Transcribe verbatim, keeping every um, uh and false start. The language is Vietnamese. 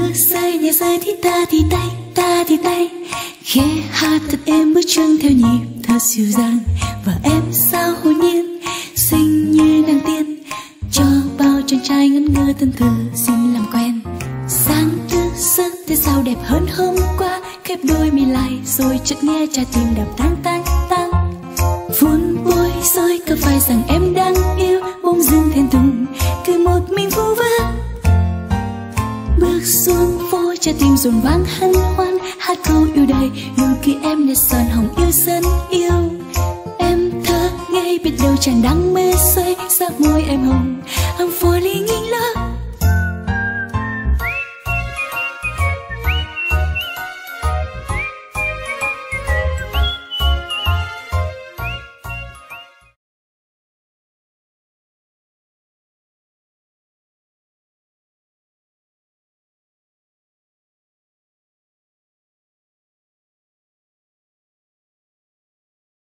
mưa rơi nhẹ rơi thì ta thì tay ta thì tay, khẽ hát thật êm bước chân theo nhịp thật dịu dàng. Và em sao hồn nhiên xinh như nàng tiên, cho bao chàng trai ngẩn ngơ thân thờ xin làm quen. Sáng thức giấc thế sao đẹp hơn hôm qua, khép đôi mi lại rồi chợt nghe trái tim đập tang tang tang. Phun bôi rồi có phải rằng em đang yêu, bỗng dưng thẹn thùng cứ một mình vu vơ. Bước xuống phố trái tim dồn vang hân hoan, hát câu yêu đời nụ cười em để son hồng yêu dân yêu. Em thơ ngây biết đâu chàng đang mê say, sắc môi em hồng I'm falling in love.